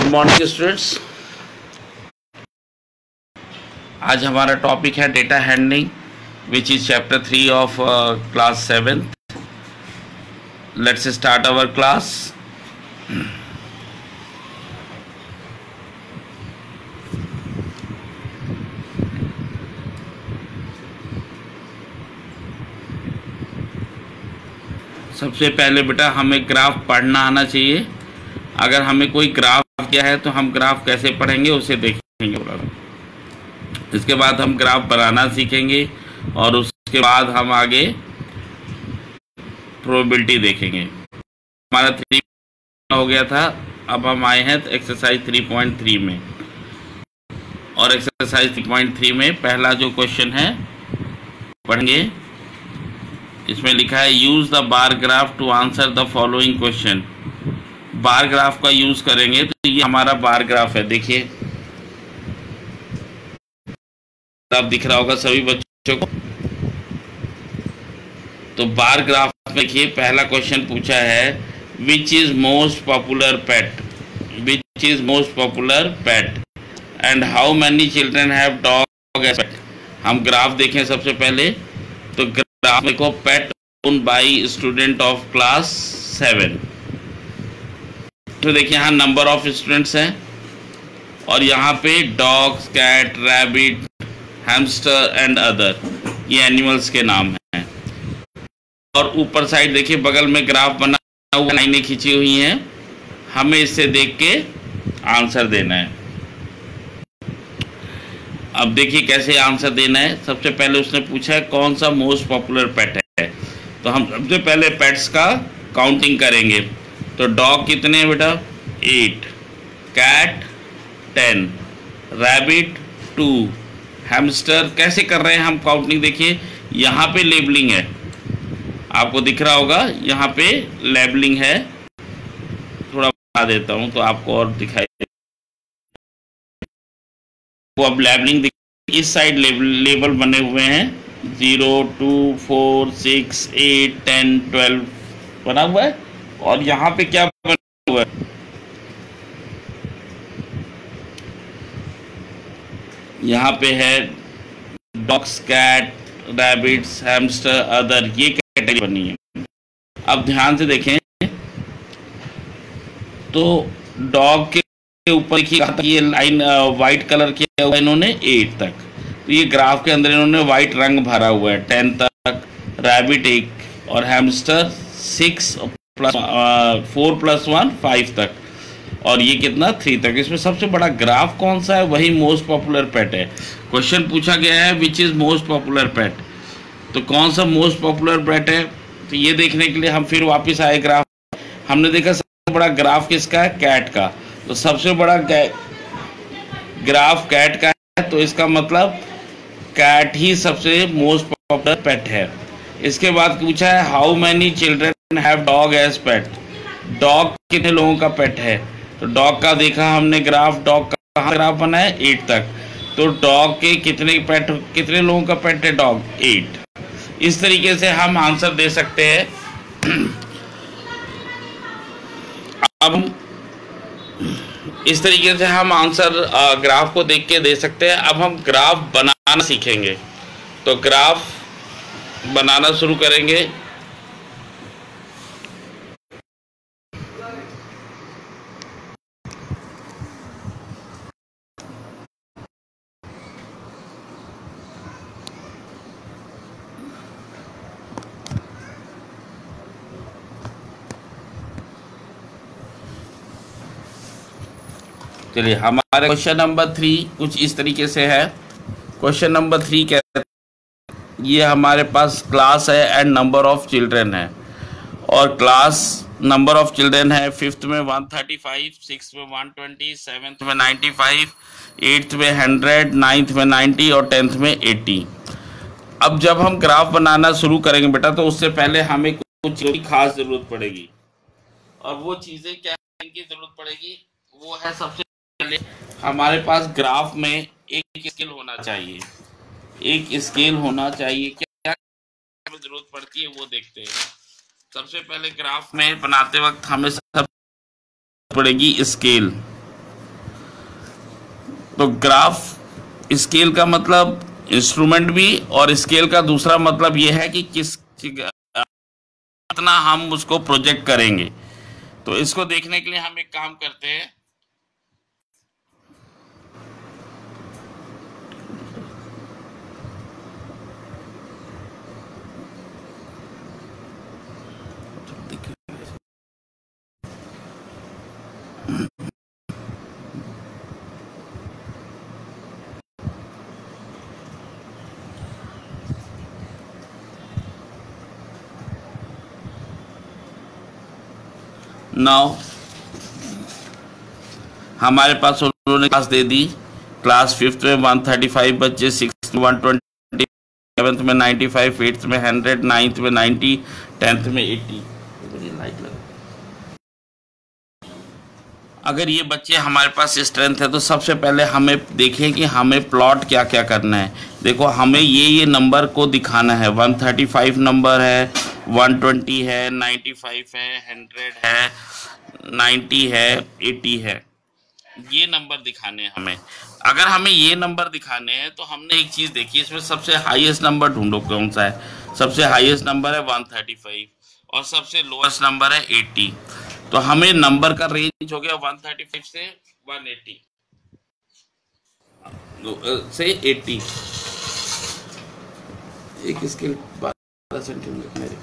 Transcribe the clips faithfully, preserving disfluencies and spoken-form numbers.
Morning students. आज हमारा topic है data handling which is chapter three of class seventh. Let's start our class. सबसे पहले बेटा हमें ग्राफ पढ़ना आना चाहिए। अगर हमें कोई ग्राफ दिया है तो हम ग्राफ कैसे पढ़ेंगे उसे देखेंगे। इसके बाद हम ग्राफ बनाना सीखेंगे और उसके बाद हम आगे प्रोबेबिलिटी देखेंगे। हमारा थ्री हो गया था, अब हम आए हैं एक्सरसाइज थ्री पॉइंट थ्री में। और एक्सरसाइज थ्री पॉइंट थ्री में पहला जो क्वेश्चन है पढ़ेंगे। इसमें लिखा है use the bar graph to answer the following question. Bar graph का यूज करेंगे तो ये हमारा बार ग्राफ है। देखिए ग्राफ दिख रहा होगा सभी बच्चों को। तो बार ग्राफ में देखिए पहला क्वेश्चन पूछा है which is most popular pet, which is most popular pet and how many children have dog as pet. हम ग्राफ देखें सबसे पहले। तो ग्राफ देखो pet owned by student of class seven. तो देखिए यहाँ नंबर ऑफ स्टूडेंट्स हैं और यहाँ पे dogs, cat, rabbit, hamster and other, ये एनिमल्स के नाम हैं। और ऊपर साइड देखिए बगल में ग्राफ बना हुआ, लाइनें खींची हुई हैं। हमें इससे देख के आंसर देना है। अब देखिए कैसे आंसर देना है। सबसे पहले उसने पूछा है कौन सा मोस्ट पॉपुलर पेट है। तो हम सबसे पहले पेट्स का काउंटिंग करेंगे। तो डॉग कितने हैं बेटा? Eight, cat ten, rabbit two, hamster कैसे कर रहे हैं हम काउंटिंग देखिए। यहाँ पे लेबलिंग है, आपको दिख रहा होगा यहाँ पे लेबलिंग है। थोड़ा बता देता हूँ तो आपको और दिखाई वो अब लेबलिंग इस साइड लेबल लेबल बने हुए हैं। Zero, two, four, six, eight, ten, twelve बना हुआ है। और यहाँ पे क्या बना हुआ है? यहाँ पे है dogs, cat, rabbits, hamster, other, ये कैटेगरी बनी है। अब ध्यान से देखें तो डॉग के ऊपर देखिए ये लाइन वाइट कलर किया हुआ इन्होंने एट तक। तो ये ग्राफ के अंदर इन्होंने वाइट रंग भरा हुआ है टेन तक, रैबिट एक और hamster six plus four plus one five तक, और ये कितना थ्री तक। इसमें सबसे बड़ा ग्राफ कौन सा है? वही मोस्ट पॉपुलर पेट है। क्वेश्चन पूछा गया है which is most popular pet, तो कौन सा मोस्ट पॉपुलर पेट है? तो ये देखने के लिए हम फिर वापस आए ग्राफ। हमने देखा सबसे बड़ा ग्राफ किसका है? कैट का। तो सबसे बड़ा ग्राफ कैट का है, तो इसका मतलब कैट ही सबसे मोस्ट पॉपुलर पेट है। इसके बाद पूछा है how many children have dog as pet. Dog कितने लोगों का पेट है? तो डॉग का देखा हमने ग्राफ, डॉग का ग्राफ बना है एट तक। तो डॉग के कितने पेट, कितने लोगों का पेट है? Dog eight. इस तरीके से हम आंसर दे सकते हैं। अब इस तरीके से हम आंसर ग्राफ को देख के दे सकते हैं। अब हम ग्राफ बनाना सीखेंगे। तो ग्राफ बनाना शुरू करेंगे। चलिए हमारे क्वेश्चन नंबर थ्री कुछ इस तरीके से है। क्वेश्चन नंबर थ्री कहते हैं ये हमारे पास क्लास है एंड नंबर ऑफ चिल्ड्रन है। और क्लास नंबर ऑफ चिल्ड्रन है फिफ्थ में वन थर्टी फाइव, सिक्स में वन ट्वेंटी, सेवेंथ में नाइन्टी फाइव, एट्थ में हंड्रेड, नाइन्थ में नाइन्टी और टेंथ में एट्टी। अब जब हम ग्राफ बनाना शुरू करेंगे बेटा तो उससे पहले हमें कुछ चीज़ों की खास ज़रूरत पड़ेगी। और वो चीज़ें क्या की ज़रूरत पड़ेगी? वो है सबसे पहले हमारे पास ग्राफ में एक स्केल होना चाहिए। एक स्केल होना चाहिए। क्या जरूरत पड़ती है वो देखते हैं। सबसे पहले ग्राफ में बनाते वक्त हमें सब पड़ेगी स्केल। तो ग्राफ स्केल का मतलब इंस्ट्रूमेंट भी, और स्केल का दूसरा मतलब यह है कि किस कितना हम उसको प्रोजेक्ट करेंगे। तो इसको देखने के लिए हम एक काम करते हैं, नाउ हमारे पास उन्होंने क्लास दे दी, क्लास फिफ्थ में वन थर्टी फाइव बच्चे, सिक्स में वन ट्वेंटी, सेवन्थ में नाइन्टी फाइव, एट्थ में हंड्रेड, नाइन्थ में नाइन्टी, टेंथ में एटी। अगर ये बच्चे हमारे पास स्ट्रेंथ है तो सबसे पहले हमें देखें कि हमें प्लॉट क्या क्या करना है। देखो हमें ये ये नंबर को दिखाना है, वन थर्टी फाइव नंबर है, वन ट्वेंटी है, नाइन्टी फाइव है, हंड्रेड है, नाइन्टी है, एटी है, ये नंबर दिखाने हैं हमें। अगर हमें ये नंबर दिखाने हैं तो हमने एक चीज़ देखी, इसमें सबसे हाईएस्ट नंबर ढूंढो कौन सा है। सबसे हाईएस्ट नंबर है वन थर्टी फाइव और सबसे लोएस्ट नंबर है एटी। तो हमें नंबर का रेंज हो गया वन थर्टी फाइव से वन एटी से एटी। एक स्केल बारह सेंटीमीटर मेरे,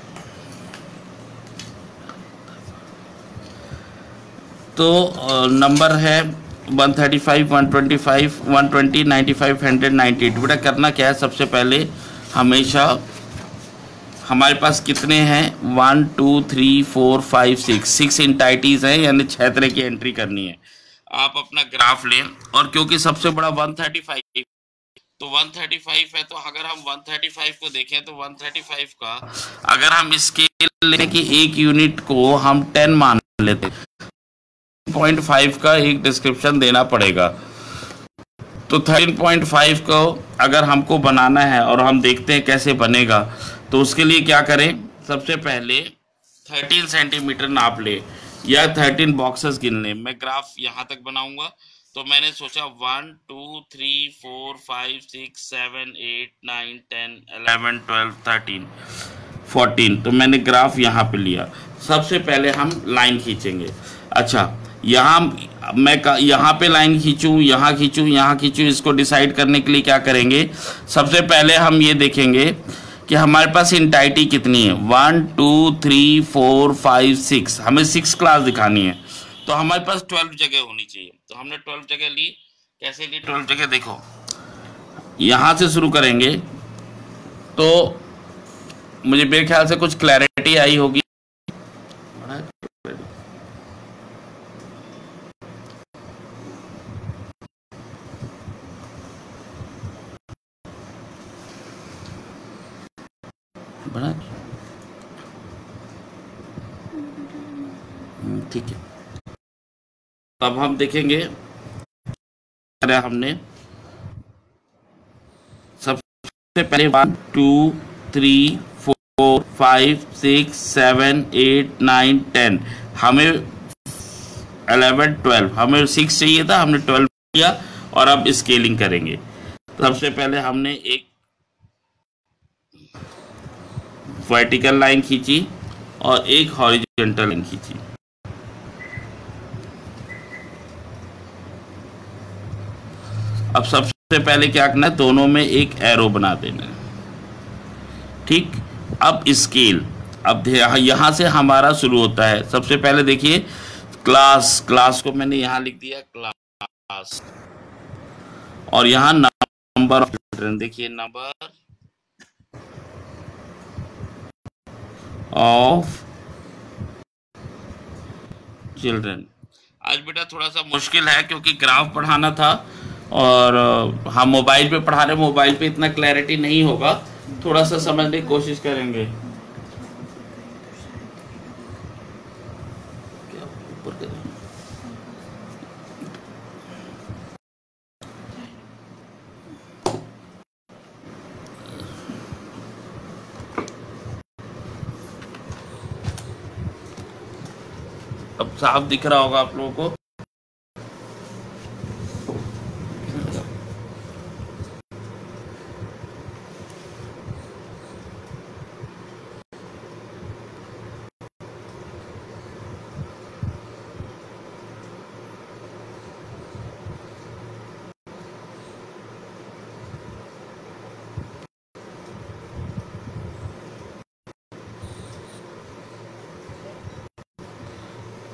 तो नंबर है one thirty five, one twenty five, one twenty, ninety five, hundred, ninety eight. बेटा करना क्या है, सबसे पहले हमेशा हमारे पास कितने हैं, one two three four five six, six entities हैं, यानी छह तरह की एंट्री करनी है। आप अपना ग्राफ लें, और क्योंकि सबसे बड़ा वन थर्टी फाइव, तो वन थर्टी फाइव है, तो अगर हम वन थर्टी फाइव को देखें तो वन थर्टी फाइव का अगर हम स्केल लें कि एक यूनिट को हम टेन मान लेते, पॉइंट फाइव का एक डिस्क्रिप्शन देना पड़ेगा। तो थर्टीन पॉइंट फाइव को अगर हमको बनाना है और हम देखते हैं कैसे बनेगा, तो उसके लिए क्या करें, सबसे पहले थर्टीन सेंटीमीटर नाप ले या थर्टीन बॉक्सेस गिन ले। मैं ग्राफ यहाँ तक बनाऊंगा, तो मैंने सोचा one two three four five six seven eight nine ten eleven twelve thirteen fourteen, तो मैंने ग्राफ यहाँ पे लिया। सबसे पहले हम लाइन खींचेंगे। अच्छा, यहाँ मैं यहाँ पे लाइन खींचूँ, यहाँ खींचूँ, यहाँ खींचूँ, इसको डिसाइड करने के लिए क्या करेंगे, सबसे पहले हम ये देखेंगे कि हमारे पास इंटाइटी कितनी है, one two three four five six, हमें सिक्स क्लास दिखानी है, तो हमारे पास ट्वेल्व जगह होनी चाहिए। तो हमने ट्वेल्व जगह ली। कैसे ली ट्वेल्व जगह, देखो यहाँ से शुरू करेंगे, तो मुझे मेरे ख्याल से कुछ क्लैरिटी आई होगी। बना ठीक है, अब हम देखेंगे हमने सबसे पहले one two three four five six seven eight nine ten, हमें इलेवन ट्वेल्व, हमें सिक्स चाहिए था, हमने ट्वेल्व किया। और अब स्केलिंग करेंगे। सबसे पहले हमने एक वर्टिकल लाइन खींची और एक हॉरिजॉन्टल लाइन खींची। अब सबसे पहले क्या करना है, दोनों में एक एरो बना देना है। ठीक, अब स्केल, अब यहां से हमारा शुरू होता है। सबसे पहले देखिए क्लास, क्लास को मैंने यहां लिख दिया क्लास, और यहां नंबर ऑफ चिल्ड्रन, देखिए नंबर ऑफ चिल्ड्रन। आज बेटा थोड़ा सा मुश्किल है क्योंकि ग्राफ पढ़ाना था और हम मोबाइल पे पढ़ा रहे, मोबाइल पे इतना क्लैरिटी नहीं होगा, थोड़ा सा समझने की कोशिश करेंगे। अब साफ दिख रहा होगा आप लोगों को।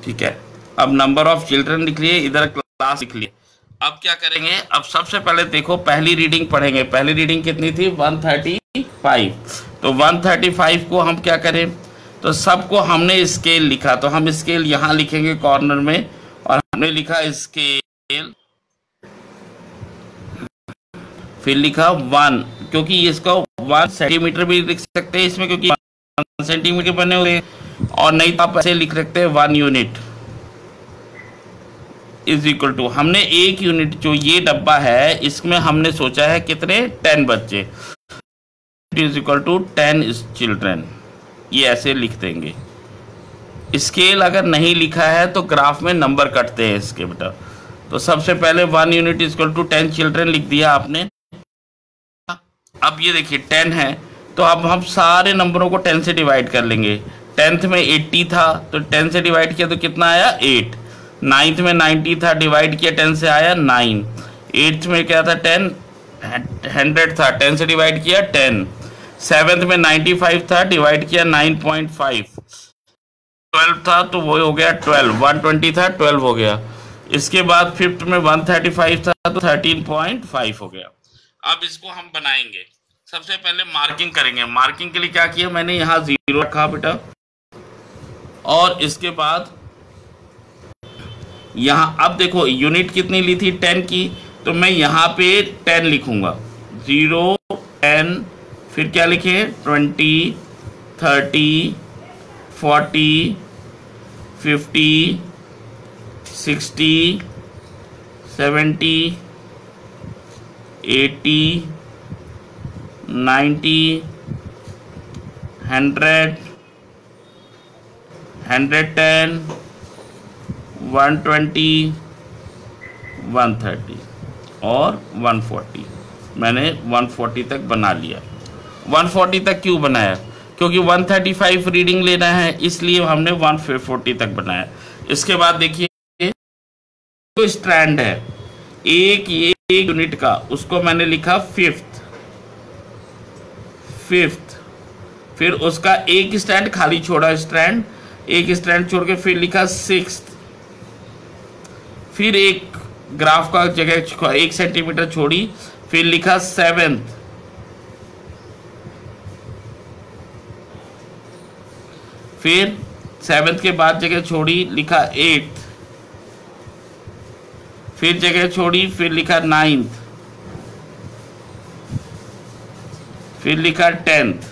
ठीक है, अब नंबर ऑफ चिल्ड्रन लिख लिए, इधर क्लास लिख लिए। अब क्या करेंगे, अब सबसे पहले देखो पहली रीडिंग पढ़ेंगे। पहली रीडिंग कितनी थी, एक सौ पैंतीस। तो एक सौ पैंतीस को हम क्या करें, तो सबको हमने स्केल लिखा, तो हम स्केल यहाँ लिखेंगे कॉर्नर में, और हमने लिखा स्केल, फिर लिखा वन, क्योंकि इसको वन सेंटीमीटर भी लिख सकते हैं इसमें, क्योंकि वन सेंटीमीटर बने हुए, और नहीं तो आप ऐसे लिख सकते हैं one unit is equal to, हमने एक यूनिट जो ये डब्बा है इसमें हमने सोचा है कितने, टेन बच्चे, is equal to ten children, ये ऐसे लिख देंगे। स्केल अगर नहीं लिखा है तो ग्राफ में नंबर कटते हैं इसके बेटा। तो सबसे पहले one unit is equal to ten children लिख दिया आपने। अब ये देखिए टेन है, तो अब हम सारे नंबरों को टेन से डिवाइड कर लेंगे। टेंथ में एट्टी था तो टेन से डिवाइड किया तो कितना आया, एट। नाइन्थ में नाइन्टी था, डिवाइड किया टेन से आया नाइन। एट्थ में क्या था, टेन, हंड्रेड था, टेन से डिवाइड किया टेन। सेवेंथ में नाइन्टी फाइव था, डिवाइड किया नाइन पॉइंट फाइव। ट्वेल्व था तो वो हो गया ट्वेल्व, वन ट्वेंटी था, ट्वेल्व हो गया। इसके बाद फिफ्थ में वन थर्टी फाइव था तो थर्टीन पॉइंट फाइव हो गया। अब इसको हम बनाएंगे, सबसे पहले मार्किंग करेंगे। मार्किंग के लिए क्या किया मैंने, यहाँ जीरो रखा बेटा, और इसके बाद यहाँ अब देखो यूनिट कितनी ली थी, टेन की, तो मैं यहाँ पे टेन लिखूंगा, जीरो, टेन, फिर क्या लिखे, twenty, thirty, forty, fifty, sixty, seventy, eighty, ninety, hundred, hundred ten, one twenty, one thirty और वन फोर्टी। मैंने वन फोर्टी तक बना लिया। वन फोर्टी तक क्यों बनाया, क्योंकि वन थर्टी फाइव रीडिंग लेना है, इसलिए हमने वन फोर्टी तक बनाया। इसके बाद देखिए तो स्ट्रैंड है एक ये एक यूनिट का, उसको मैंने लिखा फिफ्थ, फिफ्थ। फिर उसका एक स्टैंड खाली छोड़ा, स्ट्रैंड एक स्ट्रैंड छोड़ के फिर लिखा सिक्स्थ। फिर एक ग्राफ का जगह एक सेंटीमीटर छोड़ी, फिर लिखा सेवेंथ। फिर सेवेंथ के बाद जगह छोड़ी, लिखा एट्थ। फिर जगह छोड़ी, फिर लिखा नाइन्थ, फिर लिखा टेंथ।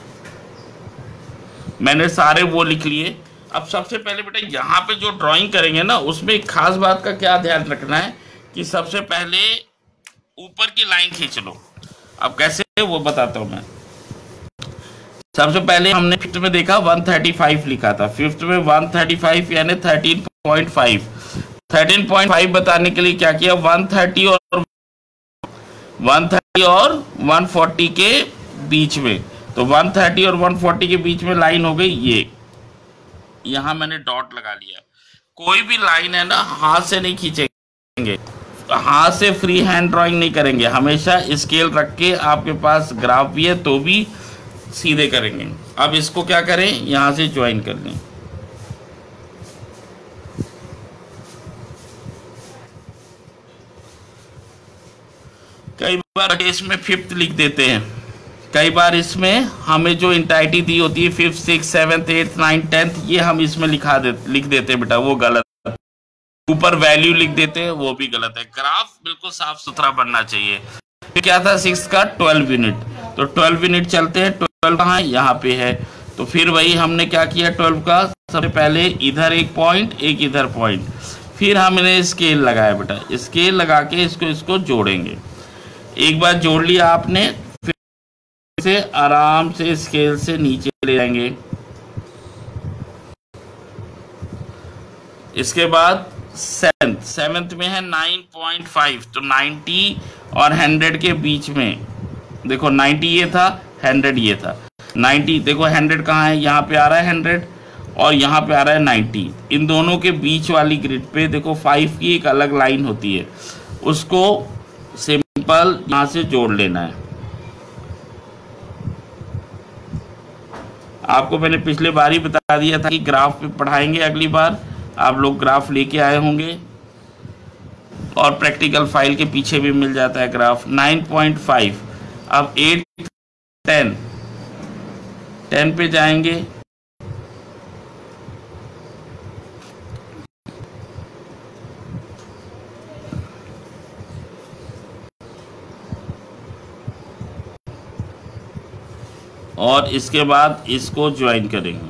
मैंने सारे वो लिख लिए। अब सबसे पहले बेटा यहाँ पे जो ड्राइंग करेंगे ना, उसमें एक खास बात का क्या ध्यान रखना है कि सबसे पहले ऊपर की लाइन खींच लो। अब कैसे वो बताता हूँ मैं। सबसे पहले हमने फिफ्थ में देखा वन थर्टी फाइव लिखा था, फिफ्थ में वन थर्टी फाइव यानी thirteen point five. Thirteen point five बताने के लिए क्या किया, वन थर्टी और वन थर्टी और वन फोर्टी के बीच में, तो वन थर्टी और वन फोर्टी के बीच में लाइन हो गई ये, यहां मैंने डॉट लगा लिया। कोई भी लाइन है ना, हाथ से नहीं खींचेंगे, हाथ से फ्री हैंड ड्राइंग नहीं करेंगे, हमेशा स्केल रख के, आपके पास ग्राफ भी है तो भी सीधे करेंगे। अब इसको क्या करें, यहां से ज्वाइन कर लें। कई बार इसमें फिफ्थ लिख देते हैं, कई बार इसमें हमें जो इंटाइटी दी होती है fifth, six, seventh, eighth, ninth, tenth, ये हम इसमें लिखा दे लिख देते हैं बेटा, वो गलत है। ऊपर वैल्यू लिख देते हैं, वो भी गलत है। ग्राफ बिल्कुल साफ सुथरा बनना चाहिए। फिर क्या था सिक्स का, ट्वेल्व यूनिट, तो ट्वेल्व यूनिट चलते हैं। ट्वेल्व कहाँ है, यहाँ पे है, तो फिर वही हमने क्या किया, ट्वेल्व का सबसे पहले इधर एक पॉइंट, एक इधर पॉइंट, फिर हमने स्केल लगाया बेटा, स्केल लगा के इसको इसको जोड़ेंगे। एक बार जोड़ लिया आपने, फिर से आराम से स्केल से नीचे ले जाएंगे। इसके बाद सेवेंथ, सेवेंथ में है नाइन पॉइंट फाइव, तो नाइन्टी और हंड्रेड के बीच में, देखो नाइन्टी ये था, हंड्रेड ये था। नाइन्टी देखो हंड्रेड कहाँ है, यहाँ पे आ रहा है हंड्रेड और यहाँ पे आ रहा है नाइन्टी। इन दोनों के बीच वाली ग्रिड पे देखो फाइव की एक अलग लाइन होती है, उसको सिंपल यहाँ से जोड़ लेना है। आपको मैंने पिछले बार ही बता दिया था कि ग्राफ पे पढ़ाएंगे अगली बार, आप लोग ग्राफ लेके आए होंगे और प्रैक्टिकल फाइल के पीछे भी मिल जाता है ग्राफ। नाइन पॉइंट फाइव, अब एट, टेन, टेन पे जाएंगे, और इसके बाद इसको ज्वाइन करेंगे।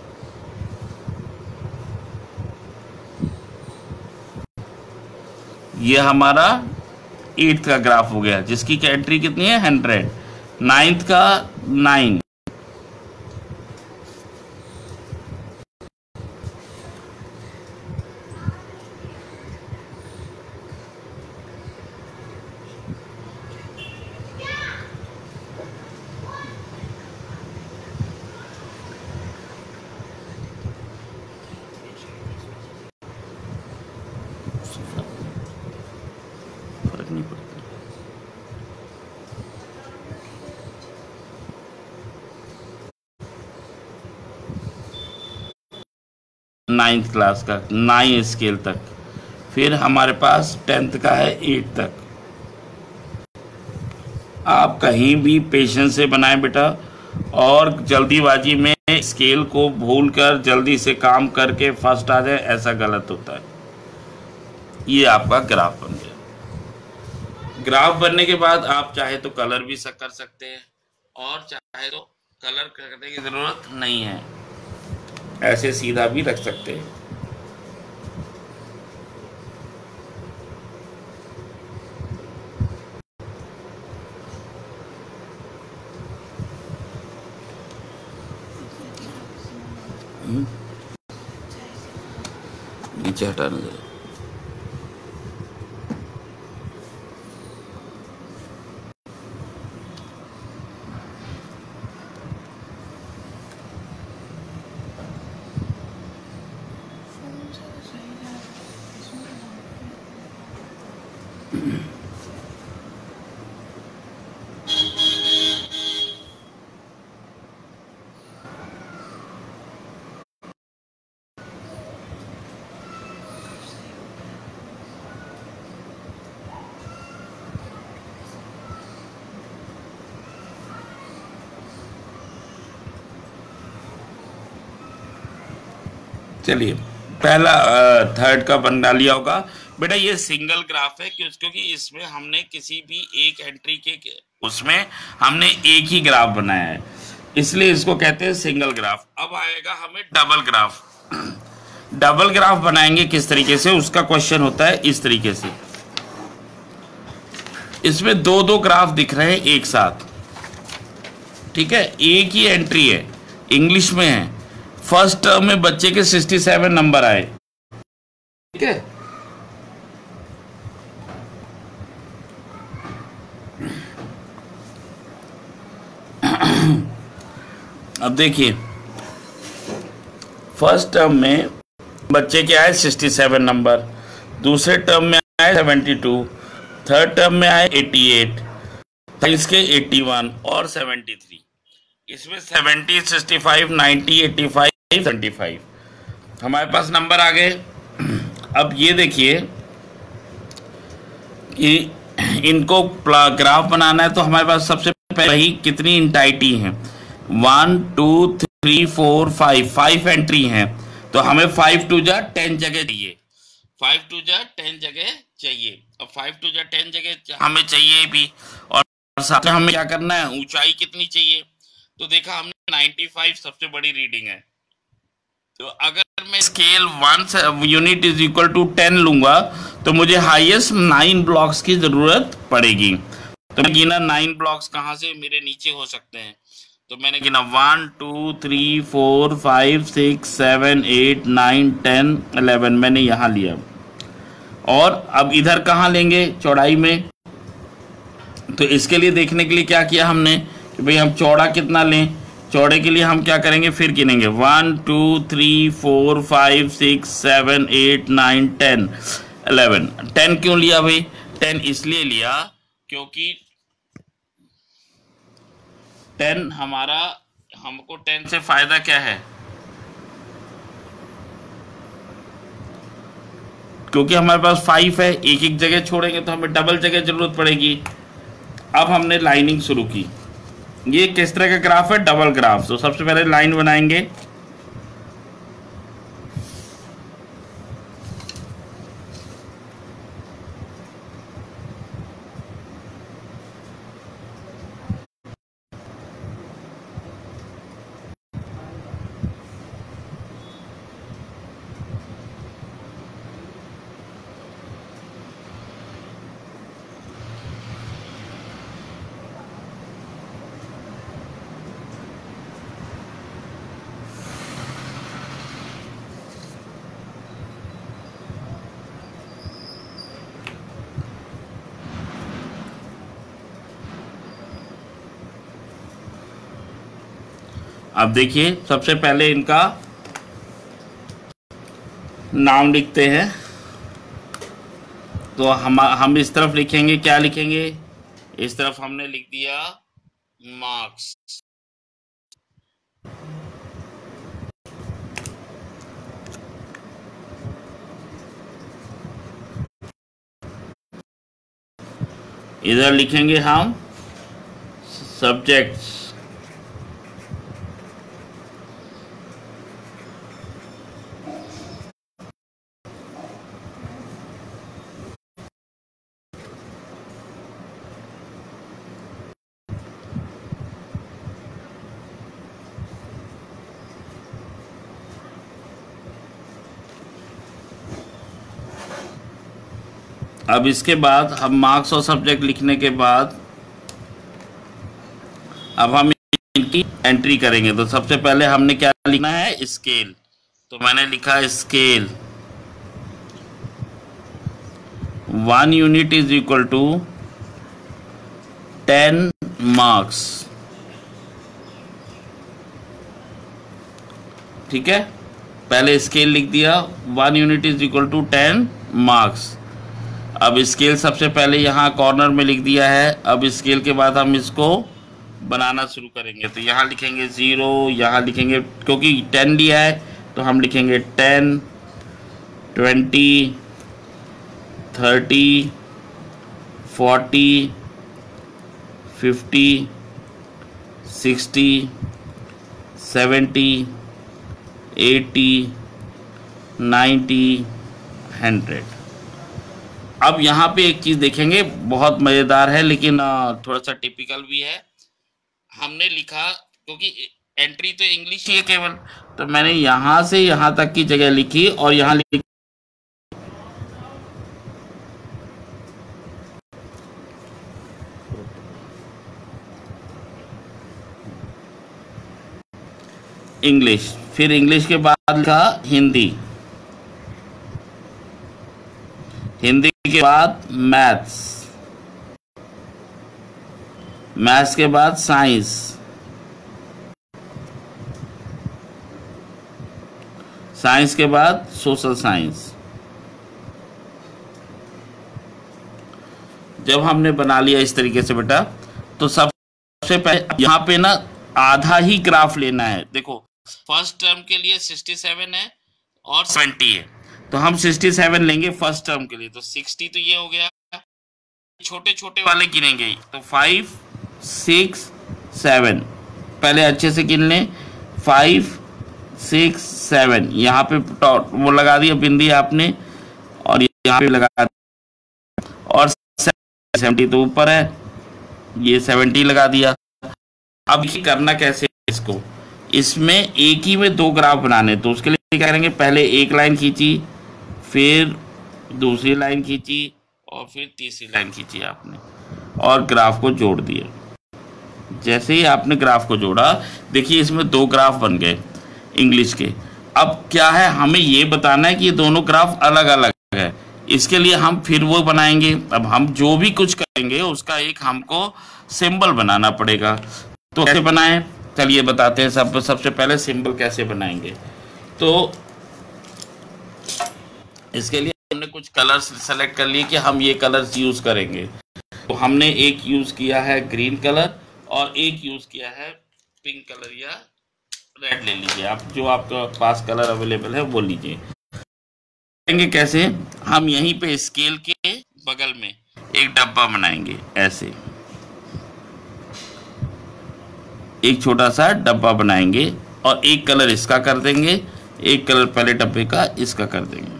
ये हमारा एट्थ का ग्राफ हो गया जिसकी एंट्री कितनी है, हंड्रेड। नाइन्थ का नाइन, फर्क नहीं पड़ता। नाइन्थ क्लास का नाइन स्केल तक, फिर हमारे पास टेंथ का है एट तक। आप कहीं भी पेशेंस से बनाएं बेटा, और जल्दीबाजी में स्केल को भूलकर जल्दी से काम करके फर्स्ट आ जाए, ऐसा गलत होता है। ये आपका ग्राफ बन गया। ग्राफ बनने के बाद आप चाहे तो कलर भी कर सकते हैं और चाहे तो कलर करने की जरूरत नहीं है, ऐसे सीधा भी रख सकते हैं। नीचे हटाना जरा। चलिए, पहला थर्ड का बना लिया होगा बेटा। ये सिंगल ग्राफ है क्योंकि इसमें हमने किसी भी एक एंट्री के उसमें हमने एक ही ग्राफ बनाया है, इसलिए इसको कहते हैं सिंगल ग्राफ। अब आएगा हमें डबल ग्राफ। डबल ग्राफ बनाएंगे किस तरीके से, उसका क्वेश्चन होता है इस तरीके से। इसमें दो दो ग्राफ दिख रहे हैं एक साथ, ठीक है, एक ही एंट्री है, इंग्लिश में है। फर्स्ट टर्म में बच्चे के सिक्सटी सेवन नंबर आए, ठीक है। अब देखिए, फर्स्ट टर्म में बच्चे के आए सिक्सटी सेवन नंबर, दूसरे टर्म में आए सेवेंटी टू, थर्ड टर्म में आए एटी एट, इसके एटी वन और सेवेंटी थ्री। इसमें seventy, sixty five, ninety, eighty five, seventy five हमारे पास नंबर आ गए। अब ये देखिए कि इनको ग्राफ बनाना है तो हमारे पास सबसे पहले ही कितनी इंटाइटी है, one two three four five, five entry हैं, तो हमें फाइव टू जा टेन जगह चाहिए, फाइव टू जा टेन जगह चाहिए। अब फाइव टू जा टेन जगह हमें चाहिए भी, और साथ में हमें क्या करना है, ऊंचाई कितनी चाहिए। तो देखा हमने नाइंटी फाइव सबसे बड़ी रीडिंग है, तो अगर मैं scale one unit is equal to ten लूंगा तो मुझे हाईएस्ट नाइन ब्लॉक्स की जरूरत पड़ेगी। तो मैं गिना नाइन ब्लॉक्स कहाँ से मेरे नीचे हो सकते हैं, तो मैंने गिना one two three four five six seven eight nine ten eleven, मैंने यहाँ लिया। और अब इधर कहाँ लेंगे चौड़ाई में, तो इसके लिए देखने के लिए क्या किया हमने कि भाई हम चौड़ा कितना लें। चौड़े के लिए हम क्या करेंगे, फिर गिनेंगे one two three four five six seven eight nine ten eleven. Ten क्यों लिया भाई, टेन इसलिए लिया क्योंकि टेन हमारा, हमको टेन से फायदा क्या है, क्योंकि हमारे पास फाइव है, एक एक जगह छोड़ेंगे तो हमें डबल जगह जरूरत पड़ेगी। अब हमने लाइनिंग शुरू की। ये किस तरह का ग्राफ है? Double graph. तो सबसे पहले लाइन बनाएंगे। अब देखिए, सबसे पहले इनका नाम लिखते हैं। तो हम हम इस तरफ लिखेंगे, क्या लिखेंगे? इस तरफ हमने लिख दिया मार्क्स। इधर लिखेंगे हम सब्जेक्ट्स। अब इसके बाद हम मार्क्स और सब्जेक्ट लिखने के बाद अब हम इनकी एंट्री करेंगे। तो सबसे पहले हमने क्या लिखना है? स्केल। तो मैंने लिखा scale. One unit is equal to ten marks. ठीक है, पहले स्केल लिख दिया। One unit is equal to ten marks. अब स्केल सबसे पहले यहाँ कॉर्नर में लिख दिया है। अब स्केल के बाद हम इसको बनाना शुरू करेंगे। तो यहाँ लिखेंगे ज़ीरो, यहाँ लिखेंगे, क्योंकि टेन लिया है तो हम लिखेंगे ten, twenty, thirty, forty, fifty, sixty, seventy, eighty, ninety, hundred. अब यहाँ पे एक चीज़ देखेंगे, बहुत मज़ेदार है लेकिन थोड़ा सा टिपिकल भी है। हमने लिखा, क्योंकि एंट्री तो इंग्लिश ही है केवल, तो मैंने यहाँ से यहाँ तक की जगह लिखी और यहाँ लिखी इंग्लिश। फिर इंग्लिश के बाद लिखा हिंदी। हिंदी के बाद मैथ्स। मैथ्स के बाद साइंस। साइंस के बाद सोशल साइंस। जब हमने बना लिया इस तरीके से बेटा, तो सबसे पहले यहाँ पे ना आधा ही ग्राफ लेना है। देखो, फर्स्ट टर्म के लिए सिक्सटी सेवन है और सेवेंटी है, तो हम सिक्सटी सेवन लेंगे फर्स्ट टर्म के लिए। तो सिक्सटी तो ये हो गया, छोटे छोटे वाले गिनेंगे। तो फाइव, सिक्स, सेवन, पहले अच्छे से गिन लें। फाइव, सिक्स, सेवन, यहाँ पे वो लगा दिया बिंदी आपने, और यहाँ पे लगा दिया, और सेवेंटी तो ऊपर है, ये सेवेंटी लगा दिया। अब ये करना कैसे इसको? इसमें एक ही में दो ग्राफ बनाने, तो उसके लिए क्या करेंगे? पहले एक लाइन खींची, फिर दूसरी लाइन खींची, और फिर तीसरी लाइन खींची आपने, और ग्राफ को जोड़ दिया। जैसे ही आपने ग्राफ को जोड़ा, देखिए इसमें दो ग्राफ बन गए इंग्लिश के। अब क्या है, हमें ये बताना है कि ये दोनों ग्राफ अलग अलग है। इसके लिए हम फिर वो बनाएंगे। अब हम जो भी कुछ करेंगे उसका एक हमको सिंबल बनाना पड़ेगा। तो कैसे बनाएं? चलिए बताते हैं। सब सबसे पहले सिंबल कैसे बनाएंगे। तो इसके लिए हमने कुछ कलर्स सेलेक्ट कर लिए कि हम ये कलर्स यूज करेंगे। तो हमने एक यूज किया है ग्रीन कलर और एक यूज किया है पिंक कलर या रेड। ले लीजिए आप, जो आपके पास कलर अवेलेबल है वो लीजिए। करेंगे कैसे, हम यहीं पे स्केल के बगल में एक डब्बा बनाएंगे, ऐसे एक छोटा सा डब्बा बनाएंगे और एक कलर इसका कर देंगे, एक कलर पहले डब्बे का इसका कर देंगे।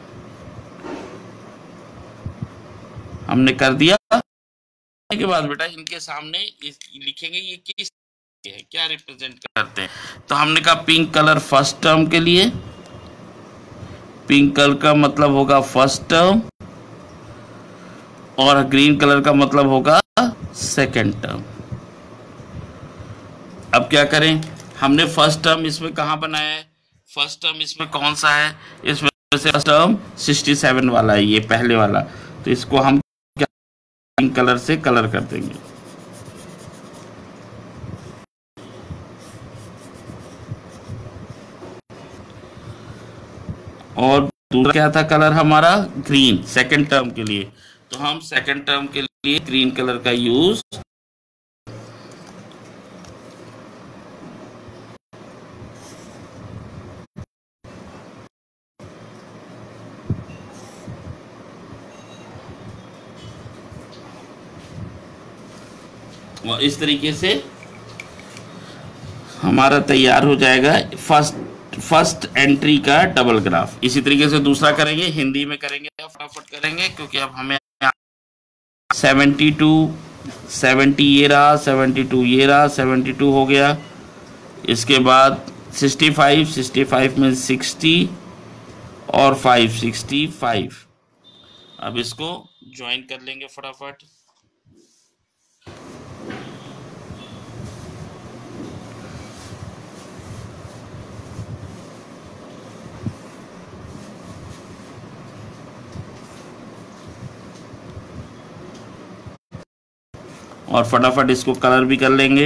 हमने कर दिया के बाद बेटा इनके सामने इस लिखेंगे ये किस है, क्या रिप्रेजेंट करते हैं। तो हमने कहा पिंक कलर फर्स्ट टर्म के लिए, पिंक कलर का मतलब होगा फर्स्ट टर्म और ग्रीन कलर का मतलब होगा सेकंड टर्म। अब क्या करें, हमने फर्स्ट टर्म इसमें कहाँ बनाया है, फर्स्ट टर्म इसमें कौन सा है, इसमें से फर्स्ट टर्म सिक्सटी सेवन वाला है, ये पहले वाला। तो इसको हम क्या पिंक कलर से कलर कर देंगे। और दूसरा क्या था कलर हमारा, ग्रीन, सेकंड टर्म के लिए। तो हम सेकंड टर्म के लिए ग्रीन कलर का यूज और इस तरीके से हमारा तैयार हो जाएगा फर्स्ट फर्स्ट एंट्री का डबल ग्राफ। इसी तरीके से दूसरा करेंगे, हिंदी में करेंगे, फटाफट करेंगे क्योंकि अब हमें सेवेंटी टू सेवेंटी ये रहा, सेवेंटी टू ये रहा, सेवेंटी टू हो गया। इसके बाद सिक्सटी फाइव, सिक्सटी फाइव में सिक्सटी और फाइव, सिक्सटी फाइव। अब इसको ज्वाइन कर लेंगे फटाफट। और फटाफट इसको कलर भी कर लेंगे।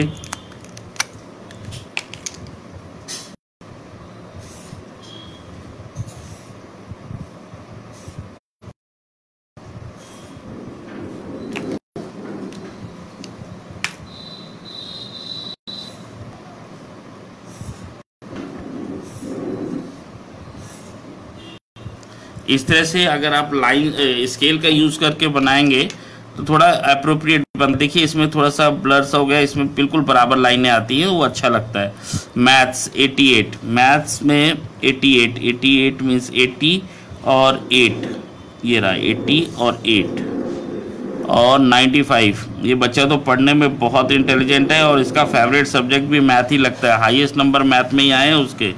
इस तरह से अगर आप लाइन स्केल का यूज करके बनाएंगे तो थोड़ा अप्रोप्रिएट बन, देखिए इसमें थोड़ा सा ब्लर सा हो गया, इसमें बिल्कुल बराबर लाइनें आती हैं, वो अच्छा लगता है। मैथ्स अठासी, मैथ्स में अठासी, अठासी मीन्स अस्सी और आठ, ये रहा अस्सी और आठ और पचानवे। ये बच्चा तो पढ़ने में बहुत इंटेलिजेंट है और इसका फेवरेट सब्जेक्ट भी मैथ ही लगता है, हाईएस्ट नंबर मैथ में ही आए हैं उसके।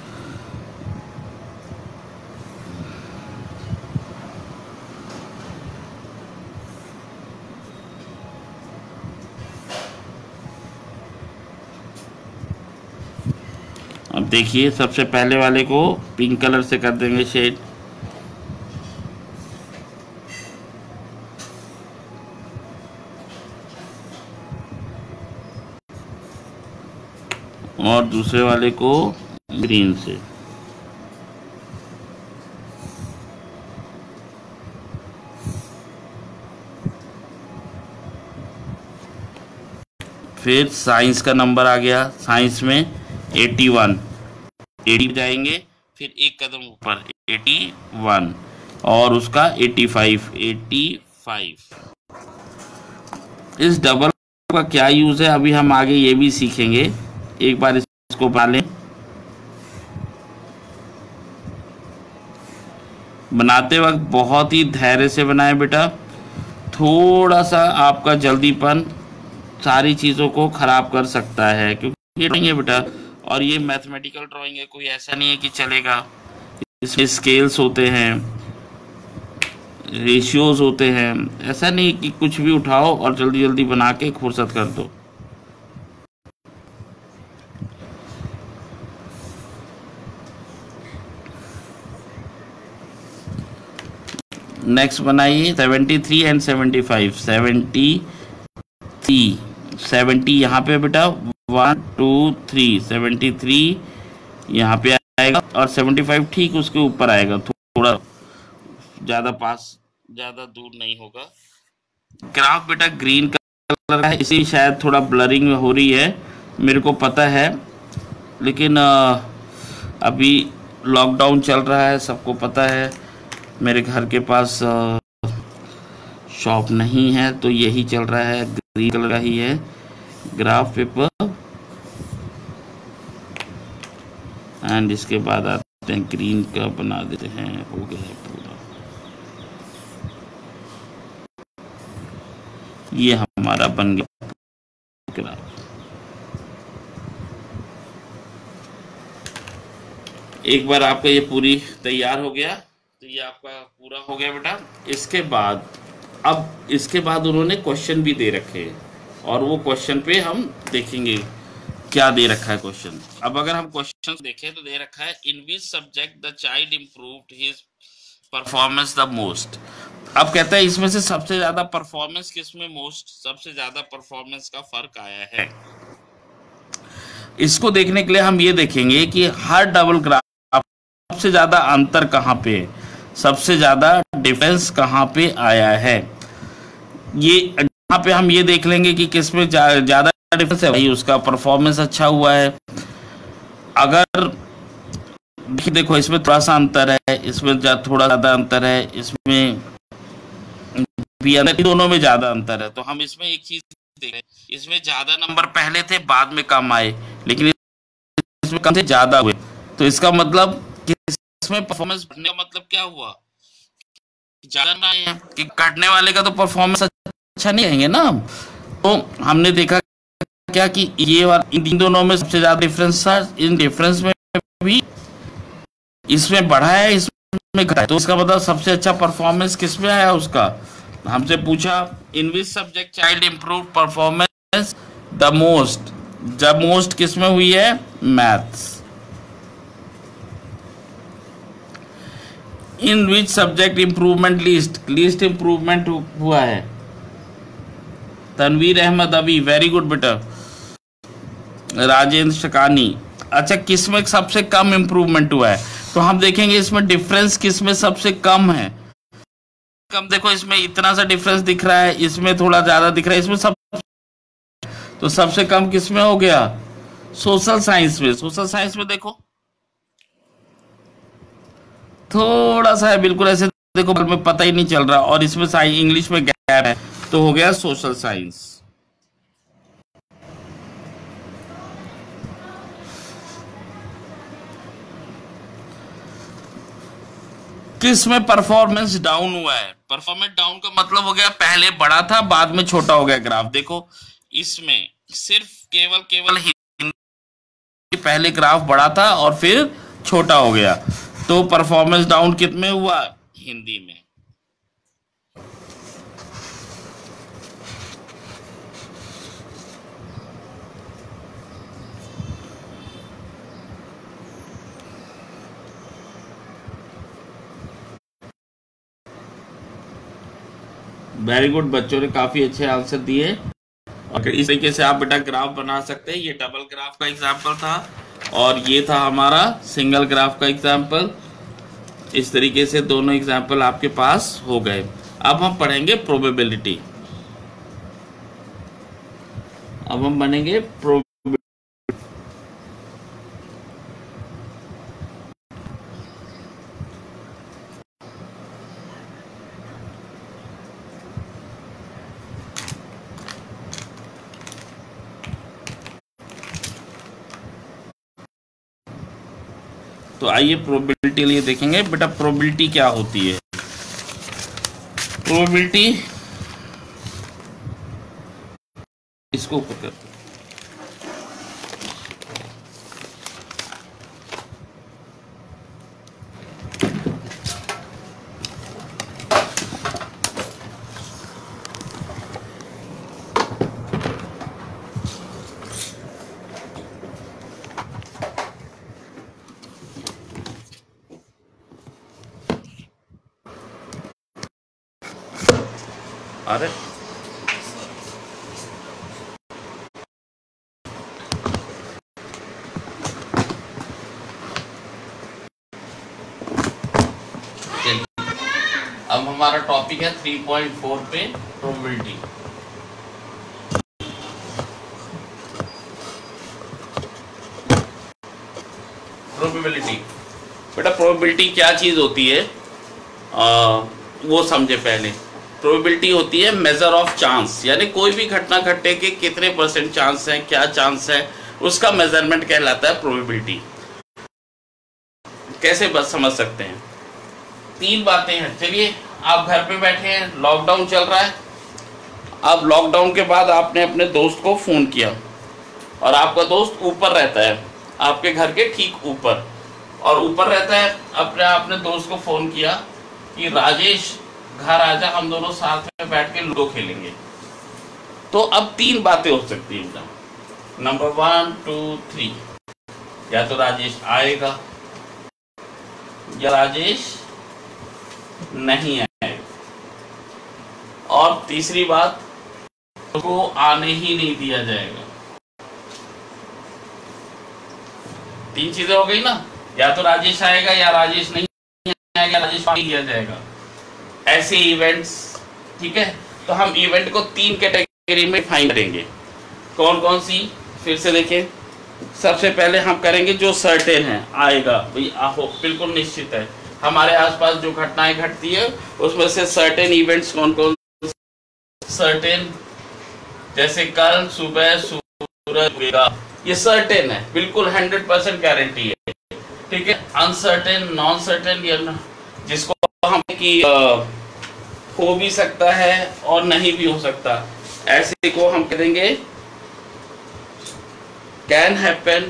अब देखिए सबसे पहले वाले को पिंक कलर से कर देंगे शेड, और दूसरे वाले को ग्रीन से। फिर साइंस का नंबर आ गया, साइंस में इक्यासी, अस्सी जाएंगे, फिर एक कदम ऊपर इक्यासी और उसका पचासी, पचासी। इस डबल का क्या यूज है अभी हम आगे ये भी सीखेंगे, एक बार इसको बना लें। बनाते वक्त बहुत ही धैर्य से बनाएं बेटा, थोड़ा सा आपका जल्दीपन सारी चीज़ों को खराब कर सकता है, क्योंकि ये नहीं है बेटा, और ये मैथमेटिकल ड्राइंग है, कोई ऐसा नहीं है कि चलेगा। इसमें स्केल्स होते हैं, रेशियोज होते हैं, ऐसा नहीं कि कुछ भी उठाओ और जल्दी जल्दी बना के फुर्सत कर दो। नेक्स्ट बनाइए seventy three and seventy five. Seventy three, seventy यहाँ पे बेटा one two three, seventy three यहाँ पे आएगा और सेवेंटी फाइव ठीक उसके ऊपर आएगा, थोड़ा ज़्यादा पास, ज़्यादा दूर नहीं होगा। ग्राफ बेटा ग्रीन कलर का है, इसी शायद थोड़ा ब्लरिंग हो रही है, मेरे को पता है, लेकिन अभी लॉकडाउन चल रहा है, सबको पता है, मेरे घर के पास शॉप नहीं है तो यही चल रहा है, ग्रीन कलर का ही है ग्राफ पेपर। एंड इसके बाद आते हैं ग्रीन का बना देते हैं, हो गया है पूरा। ये हमारा बन गया ग्राफ। एक बार आपका ये पूरी तैयार हो गया तो ये आपका पूरा हो गया बेटा। इसके बाद अब इसके बाद उन्होंने क्वेश्चन भी दे रखे हैं और वो क्वेश्चन पे हम देखेंगे क्या दे रखा है क्वेश्चन। अब अगर हम क्वेश्चन देखें तो दे रखा है in which subject the child improved his performance the most. अब कहता है इसमें से सबसे ज्यादा परफॉर्मेंस किसमें मोस्ट सबसे ज्यादा परफॉर्मेंस का फर्क आया है। इसको देखने के लिए हम ये देखेंगे कि हर डबल ग्राफ सबसे ज्यादा अंतर कहाँ पे है, सबसे ज्यादा डिफरेंस कहाँ पे आया है। ये यहाँ पे हम ये देख लेंगे कि किसमें ज्यादा डिफरेंस है, भाई उसका परफॉर्मेंस अच्छा हुआ है। अगर देखो इसमें थोड़ा सा अंतर है, इसमें थोड़ा ज्यादा अंतर है, इसमें भी अंतर, दोनों में ज्यादा अंतर है। तो हम इसमें एक चीज देख रहे हैं, इसमें ज्यादा नंबर पहले थे बाद में कम आए, लेकिन इसमें कम से ज्यादा हुए। तो इसका मतलब कि इसमें परफॉर्मेंस बढ़ने का मतलब क्या हुआ, ज्यादा ना आए हैं कि काटने वाले का तो परफॉर्मेंस अच्छा नहीं कहेंगे ना। तो हमने देखा क्या कि ये इन दोनों में सबसे ज्यादा डिफरेंस था, इन डिफरेंस में भी इसमें बढ़ा है इसमें घटा है। तो इसका मतलब सबसे अच्छा परफॉर्मेंस किसमें आया उसका। हमसे पूछा in which subject child improve performance the most, जब मोस्ट किसमें हुई है, maths. In which subject improvement least, least improvement हुआ है तनवीर अहमद अभी, वेरी गुड बेटा। राजेंद्र शकानी, अच्छा किसमें सबसे कम इम्प्रूवमेंट हुआ है। तो हम देखेंगे इसमें डिफरेंस किसमें सबसे कम है, कम देखो इसमें इतना सा डिफरेंस दिख रहा है, इसमें थोड़ा ज्यादा दिख रहा है, इसमें सब तो सबसे कम किसमें हो गया, सोशल साइंस में। सोशल साइंस में देखो थोड़ा सा है, बिल्कुल ऐसे देखो में पता ही नहीं चल रहा, और इसमें इंग्लिश में गैप है तो हो गया सोशल साइंस। किस में परफॉर्मेंस डाउन हुआ है, परफॉर्मेंस डाउन का मतलब हो गया पहले बड़ा था बाद में छोटा हो गया ग्राफ। देखो इसमें सिर्फ केवल केवल हिंदी, पहले ग्राफ बड़ा था और फिर छोटा हो गया, तो परफॉर्मेंस डाउन कितने हुआ, हिंदी में। वेरी गुड, बच्चों ने काफी अच्छे आंसर दिए। और इस तरीके से आप बेटा ग्राफ बना सकते हैं। ये डबल ग्राफ का एग्जांपल था और ये था हमारा सिंगल ग्राफ का एग्जांपल। इस तरीके से दोनों एग्जांपल आपके पास हो गए। अब हम पढ़ेंगे प्रोबेबिलिटी। अब हम बनेंगे प्रो तो आइए प्रोबेबिलिटी लिए देखेंगे बेटा प्रोबेबिलिटी क्या होती है। प्रोबेबिलिटी इसको ऊपर करते हैं। अरे अब हमारा टॉपिक है थ्री पॉइंट फोर पे प्रोबेबिलिटी। प्रोबेबिलिटी बेटा प्रोबेबिलिटी क्या चीज होती है। वो समझे पहले। प्रोबेबिलिटी होती है मेजर ऑफ चांस, यानी कोई भी घटना घटने के कितने परसेंट चांस है, क्या चांस है, उसका मेजरमेंट कहलाता है प्रोबेबिलिटी। कैसे बस समझ सकते हैं? तीन बातें हैं। चलिए, आप घर पे बैठे हैं, लॉकडाउन चल रहा है। अब लॉकडाउन के बाद आपने अपने दोस्त को फ़ोन किया और आपका दोस्त ऊपर रहता है, आपके घर के ठीक ऊपर, और ऊपर रहता है। अपने आपने दोस्त को फ़ोन किया कि राजेश घर आजा, हम दोनों साथ में बैठ के लूडो खेलेंगे। तो अब तीन बातें हो सकती हैं, नंबर वन टू थ्री। या तो राजेश आएगा या राजेश नहीं आएगा, और तीसरी बात, उसको आने ही नहीं दिया जाएगा। तीन चीजें हो गई ना, या तो राजेश आएगा या राजेश नहीं आएगा, राजेश नहीं दिया जाएगा। ऐसे इवेंट्स, ठीक है। तो हम इवेंट को तीन कैटेगरी में डिफाइन करेंगे। कौन कौन सी? फिर से देखें। सबसे पहले हम करेंगे जो सर्टेन है, आएगा भाई, आहो बिल्कुल निश्चित है। हमारे आसपास जो घटनाएं घटती है उसमें से सर्टेन इवेंट्स कौन कौन? सर्टेन, जैसे कल सुबह सूरज उगेगा, ये सर्टेन है, बिल्कुल हंड्रेड परसेंट गारंटी है, ठीक है। अनसर्टेन, नॉन सर्टेन, या जिसको हम कि हो भी सकता है और नहीं भी हो सकता, ऐसे को हम कह देंगे can happen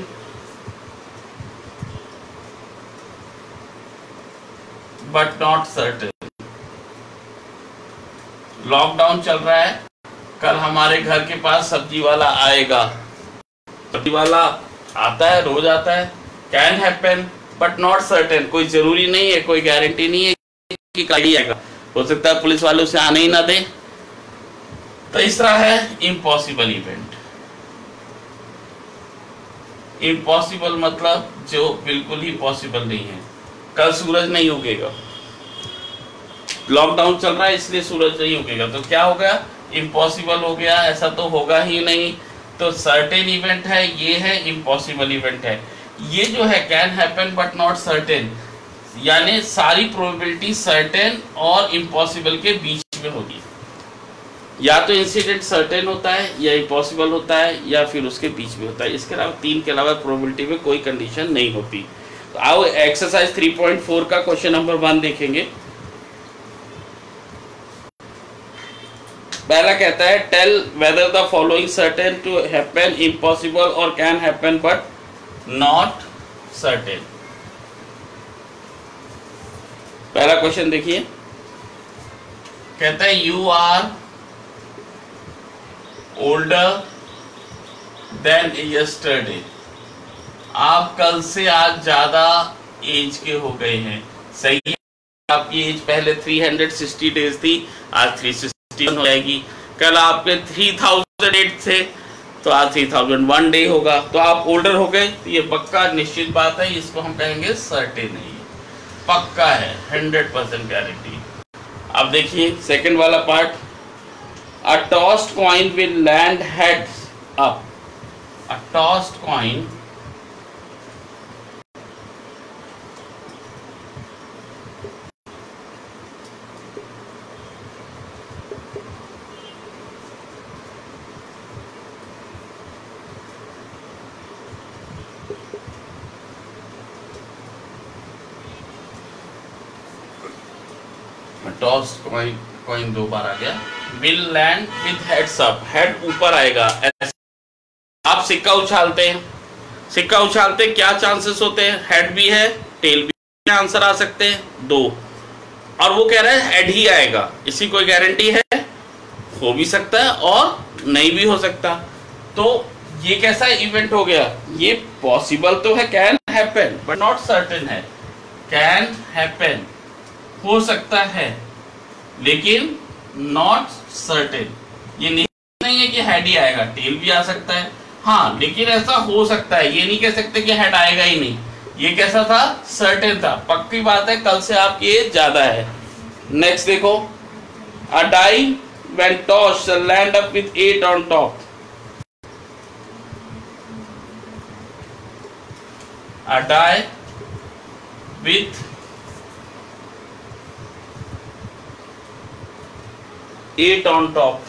but not certain. Lockdown चल रहा है, कल हमारे घर के पास सब्जी वाला आएगा, सब्जी वाला आता है, रोज आता है। Can happen but not certain, कोई जरूरी नहीं है, कोई गारंटी नहीं है कि कल ही आएगा, हो सकता है पुलिस वाले उसे आने ही ना दे। तीसरा है इम्पॉसिबल इवेंट। इम्पॉसिबल मतलब जो बिल्कुल ही पॉसिबल नहीं है। कल सूरज नहीं उगेगा, लॉकडाउन चल रहा है इसलिए सूरज नहीं उगेगा, तो क्या हो गया? इम्पॉसिबल हो गया, ऐसा तो होगा ही नहीं। तो सर्टेन इवेंट है, ये है इम्पॉसिबल इवेंट है। ये जो है can happen but not certain, यानी सारी प्रोबेबिलिटी सर्टेन और इम्पॉसिबल के बीच में होगी। या तो इंसिडेंट सर्टेन होता है या इम्पॉसिबल होता है या फिर उसके बीच में होता है। इसके अलावा तीन के अलावा प्रोबेबिलिटी में कोई कंडीशन नहीं होती। तो आओ एक्सरसाइज थ्री पॉइंट फोर का क्वेश्चन नंबर वन देखेंगे। पहला कहता है tell whether the following certain to happen, impossible और can happen but not certain. पहला क्वेश्चन देखिए, कहता है you are older than yesterday. आप कल से आज ज्यादा एज के हो गए हैं, सही है। आपकी एज पहले तीन सौ साठ डेज थी, आज तीन सौ साठ हो जाएगी। कल आपके तीन हज़ार आठ थे, तो आज तीन हज़ार एक डे होगा, तो आप ओल्डर हो गए। तो ये पक्का निश्चित बात है, इसको हम कहेंगे सर्टेन है, पक्का है, हंड्रेड परसेंट गारंटी। अब देखिए सेकंड वाला part, a tossed coin will land heads up. A tossed coin toss coin coin दो बार आ गया। Will land with heads up, head ऊपर आएगा। आप सिक्का उछालते हैं, सिक्का उछालते क्या चांसेस होते हैं? हेड भी है, टेल भी, आंसर आ सकते हैं दो, और वो कह रहा है हेड ही आएगा। इसकी कोई गारंटी है? हो भी सकता है और नहीं भी हो सकता। तो ये कैसा इवेंट हो गया? ये पॉसिबल तो है, can happen but not certain है। कैन हैपन, हो सकता है, लेकिन नॉट सर्टेन। ये नहीं है कि हेड ही आएगा, टेल भी आ सकता है, हाँ, लेकिन ऐसा हो सकता है। ये नहीं कह सकते कि हेड आएगा ही नहीं। ये कैसा था? सर्टेन था, पक्की बात है, कल से आपकी एज ज्यादा है। नेक्स्ट देखो, a die when toss shall land up with eight on top. A die with eight on top.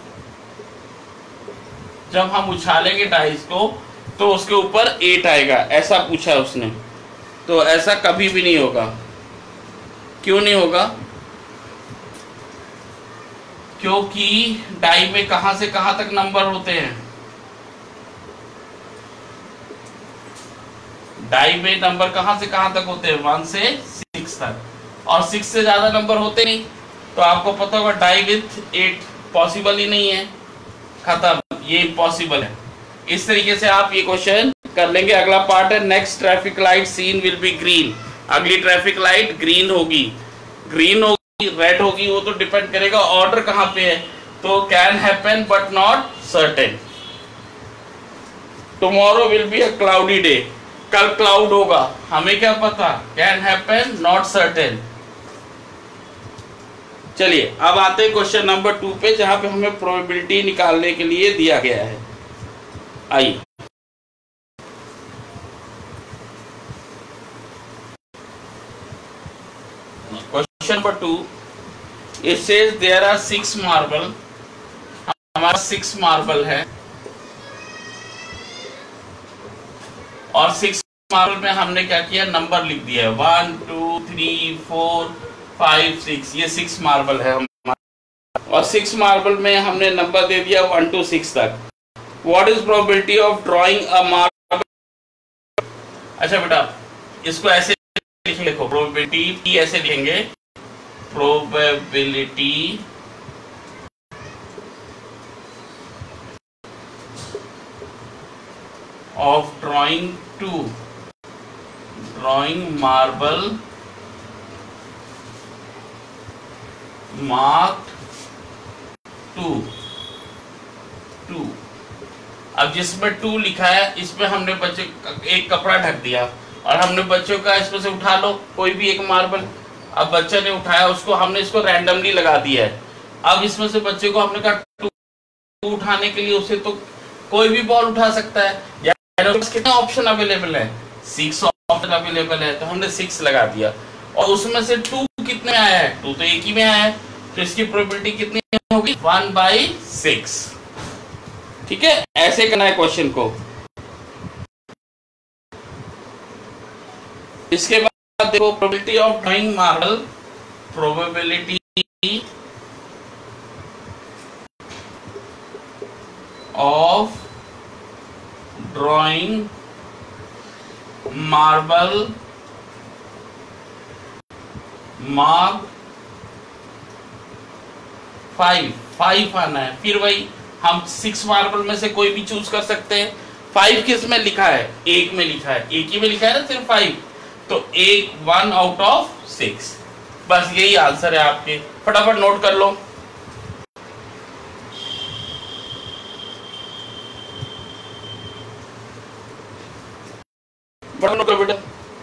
जब हम उछालेंगे डाइस को तो उसके ऊपर एट आएगा, ऐसा पूछा है उसने। तो ऐसा कभी भी नहीं होगा। क्यों नहीं होगा? क्योंकि डाई में कहां से कहां तक नंबर होते हैं? डाई में नंबर कहां से कहां तक होते हैं? वन से सिक्स तक, और सिक्स से ज्यादा नंबर होते नहीं। तो आपको पता होगा डाई विथ एट पॉसिबल ही नहीं है, खत्म, ये इम्पॉसिबल है। इस तरीके से आप ये क्वेश्चन कर लेंगे। अगला पार्ट है next traffic light seen will be green. अगली ट्रैफिक लाइट ग्रीन होगी, ग्रीन होगी, रेड होगी, वो तो डिपेंड करेगा ऑर्डर कहां पे है। तो can happen but not certain. Tomorrow will be a cloudy day, कल क्लाउड होगा, हमें क्या पता? Can happen not certain. चलिए अब आते हैं क्वेश्चन नंबर टू पे, जहां पे हमें प्रोबेबिलिटी निकालने के लिए दिया गया है। आइए question number two, it says there are six marble. हमारा सिक्स मार्बल है और सिक्स मार्बल में हमने क्या किया? नंबर लिख दिया है one two three four five six. ये सिक्स मार्बल है हमारा, और सिक्स मार्बल में हमने नंबर दे दिया वन टू सिक्स तक। What is probability of drawing a marble? अच्छा बेटा, इसको ऐसे लिखो, प्रोबेबिलिटी ऐसे लिखेंगे, probability of drawing to drawing marble marked two two. अब जिसमें टू लिखा है इसमें हमने बच्चे एक कपड़ा ढक दिया, और हमने बच्चों का इसमें से उठा लो कोई भी एक मार्बल। अब बच्चे ने उठाया, उसको हमने इसको रैंडमली लगा दिया है। अब इसमें से बच्चे को हमने कहा टू उठाने के लिए, उसे तो कोई भी बॉल उठा सकता है। कितने ऑप्शन अवेलेबल है? सिक्स ऑप्शन अवेलेबल है, तो हमने सिक्स लगा दिया। और उसमें से टू कितने में आया है? टू तो एक ही में आया है, तो इसकी प्रोबेबिलिटी कितनी होगी? One by six. ठीक है, ऐसे करना है क्वेश्चन को। इसके बाद देखो probability of drawing marble, probability of drawing marble mark five. Five आना है, फिर वही हम सिक्स मार्बल में से कोई भी चूज कर सकते हैं। फाइव किस में लिखा है? एक में लिखा है, एक ही में लिखा है ना सिर्फ फाइव, तो एक वन आउट ऑफ सिक्स। बस यही आंसर है आपके, फटाफट नोट कर लो। फटाफट नोट करो बेटा।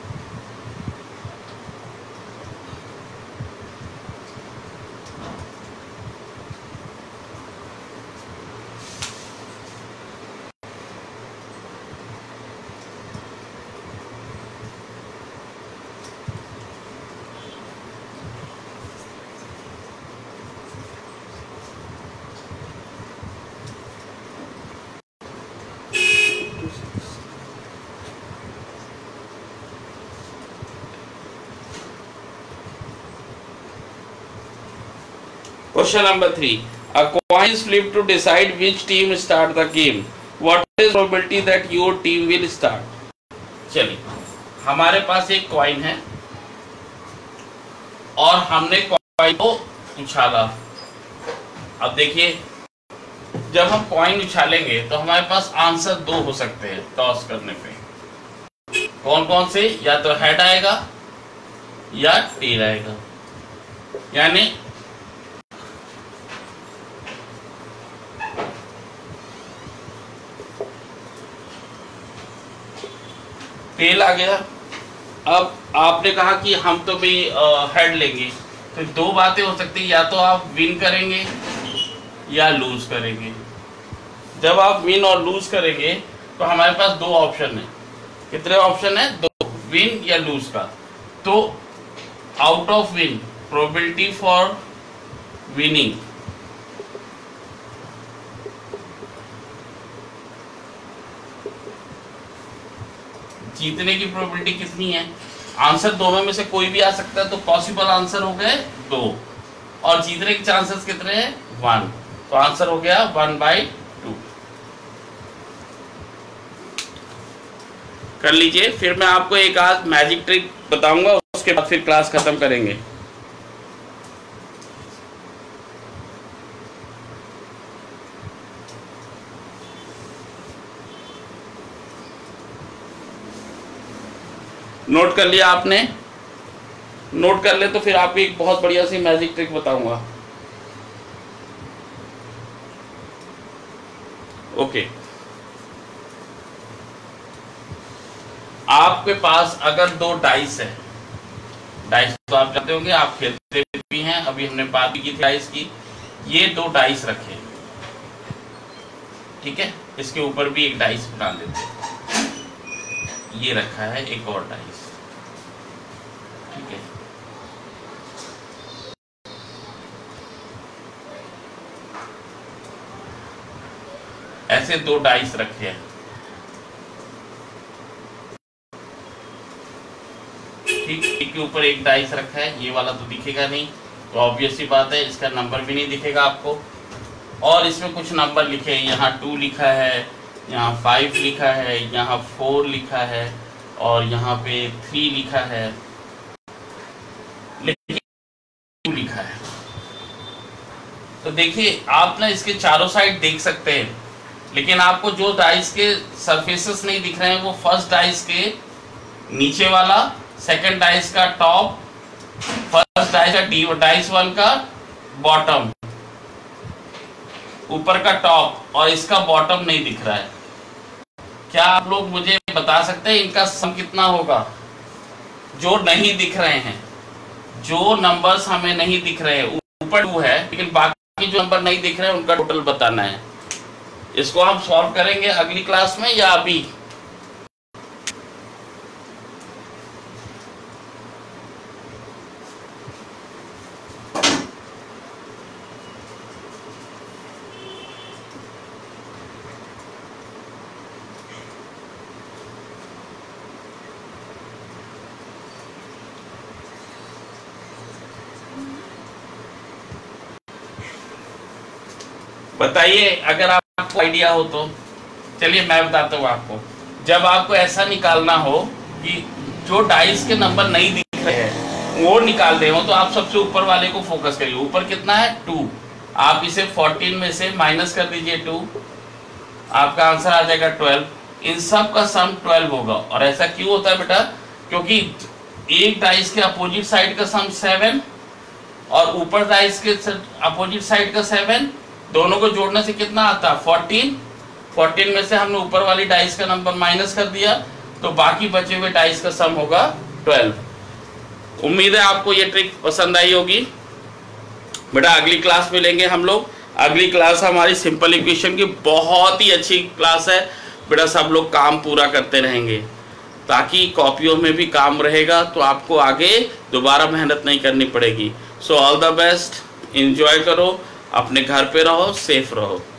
Question number three. A coin is flipped to decide which team start the game. What is probability that your team will start? चलिए, हमारे पास एक कॉइन है और हमने कॉइन को उछाला। अब देखिए, जब हम कॉइन उछालेंगे तो हमारे पास आंसर दो हो सकते हैं टॉस करने पे। कौन कौन से? या तो हेड आएगा या टेल आएगा। यानी टेल आ गया। अब आपने कहा कि हम तो भी हेड लेंगे, तो दो बातें हो सकती है, या तो आप विन करेंगे या लूज करेंगे। जब आप विन और लूज करेंगे तो हमारे पास दो ऑप्शन है। कितने ऑप्शन है? दो, विन या लूज का। तो out of win, probability for winning जीतने की प्रोबेबिलिटी कितनी है? आंसर दोनों में से कोई भी आ सकता है, तो पॉसिबल आंसर हो गए दो, और जीतने के चांसेस कितने हैं? वन। तो आंसर हो गया वन बाई टू। कर लीजिए। फिर मैं आपको एक आध मैजिक ट्रिक बताऊंगा, उसके बाद फिर क्लास खत्म करेंगे। नोट कर लिया आपने? नोट कर ले तो फिर आपको एक बहुत बढ़िया सी मैजिक ट्रिक बताऊंगा। ओके, आपके पास अगर दो डाइस है, डाइस तो आप जानते होंगे, आप खेलते भी हैं, अभी हमने बात भी की थी डाइस की। ये दो डाइस रखे, ठीक है, इसके ऊपर भी एक डाइस बना देते हैं। ये रखा है एक और डाइस, ठीक है। ऐसे दो डाइस रखे हैं, ठीक। एक के ऊपर एक डाइस रखा है, ये वाला तो दिखेगा नहीं, तो ऑब्वियस सी बात है इसका नंबर भी नहीं दिखेगा आपको। और इसमें कुछ नंबर लिखे हैं, यहाँ टू लिखा है, यहाँ फाइव लिखा है, यहाँ फोर लिखा है, और यहाँ पे थ्री लिखा है, लेकिन टू लिखा है। तो देखिए आप ना इसके चारों साइड देख सकते हैं, लेकिन आपको जो डाइस के सरफेसेस नहीं दिख रहे हैं वो फर्स्ट डाइस के नीचे वाला, सेकंड डाइस का टॉप, फर्स्ट डाइस का डी डाइस वन का बॉटम, ऊपर का टॉप, और इसका बॉटम नहीं दिख रहा है। क्या आप लोग मुझे बता सकते हैं इनका सम कितना होगा? जो नहीं दिख रहे हैं, जो नंबर्स हमें नहीं दिख रहे हैं, ऊपर टू है लेकिन बाकी जो नंबर नहीं दिख रहे हैं उनका टोटल बताना है। इसको हम सॉल्व करेंगे अगली क्लास में या अभी? बताइए अगर आपको आइडिया हो तो। चलिए मैं बताता हूँ आपको। जब आपको ऐसा निकालना हो कि जो डाइस के नंबर नहीं दिख रहे हैं वो निकाल रहे हो, तो आप सबसे ऊपर वाले को फोकस करिए। ऊपर कितना है? टू। आप इसे फोर्टीन में से माइनस कर दीजिए टू, आपका आंसर आ जाएगा ट्वेल्व। इन सब का सम ट्वेल्व होगा। और ऐसा क्यों होता है बेटा? क्योंकि एक डाइस के अपोजिट साइड का सम सेवन और ऊपर डाइस के अपोजिट साइड का सेवन, दोनों को जोड़ने से कितना आता है? फोर्टीन। फोर्टीन में से हमने ऊपर वाली डाइस का नंबर माइनस कर दिया, तो बाकी बचे हुए डाइस का सम होगा ट्वेल्व। उम्मीद है आपको ये ट्रिक पसंद आई होगी। बेटा अगली क्लास में लेंगे हम लोग। अगली क्लास हमारी सिंपल इक्वेशन की बहुत ही अच्छी क्लास है बेटा। सब लोग काम पूरा करते रहेंगे ताकि कॉपियों में भी काम रहेगा, तो आपको आगे दोबारा मेहनत नहीं करनी पड़ेगी। So all the best, enjoy करो, अपने घर पे रहो, सेफ रहो।